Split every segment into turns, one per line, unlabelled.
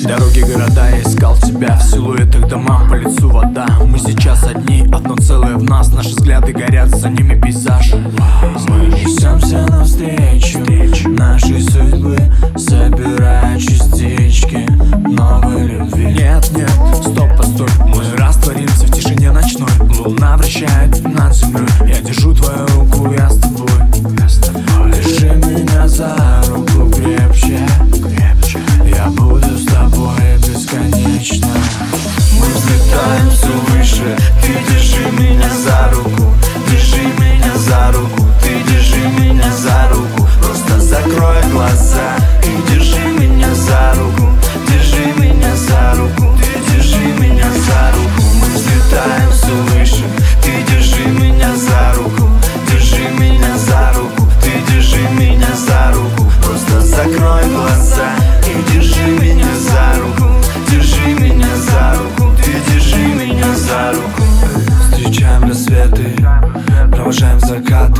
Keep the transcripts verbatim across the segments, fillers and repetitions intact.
Дороги, города, я искал тебя. В силуэтах домам, по лицу вода. Мы сейчас одни, одно целое в нас. Наши взгляды горят, за ними пейзаж. Мы несемся навстречу нашей судьбы, собирая частички новой любви. Нет, нет, стоп, постой. Мы растворимся в тишине ночной. Луна вращает над землей. Я держу твою руку, я с тобой. Держи меня за руку крепче, крепче. Я буду с тобой бесконечно. Мы взлетаем все выше. Ты держи меня за руку, держи меня за руку. Ты держи меня за руку. Просто закрой глаза и держи меня за руку. Держи меня за руку. Ты держи меня за руку. Мы взлетаем все выше. Ты держи меня за руку. Держи меня за руку. Ты держи меня за руку. Просто закрой глаза и держи меня за руку. Держи меня за руку. Ты держи меня за руку. Встречаем рассветы, провожаем закаты.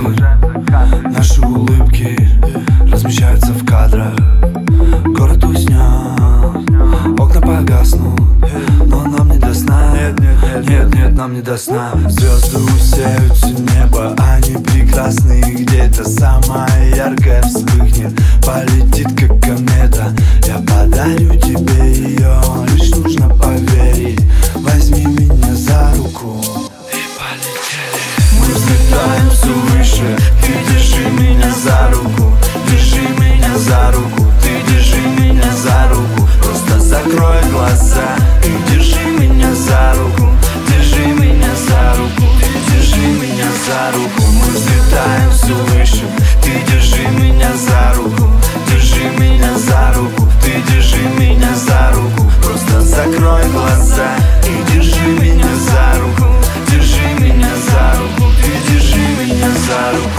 Наши улыбки размещаются в кадрах. Город уснет, окна погаснут, но нам не до сна. Нет, нет, нет, нет, нет, нам не до сна. Звезды усеют все небо, они прекрасны. Где-то самая яркая вспыхнет, полетит как комета. Я подарю тебе ее, лишь нужно поверить. Возьми меня за руку и полетели. Мы взлетаем все выше. Ты держи меня за руку. Держи меня за руку. Ты держи меня за руку. Просто закрой глаза и держи меня за руку. Держи меня за руку. Ты держи меня за руку. Мы взлетаем все выше. Ты держи меня за руку. Держи меня за руку. Ты держи меня за руку. Просто закрой глаза и держи меня за руку. Держи меня за руку. Ты держи меня за руку.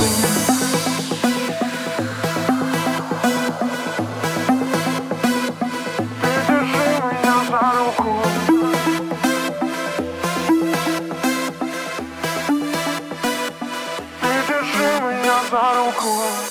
За руку.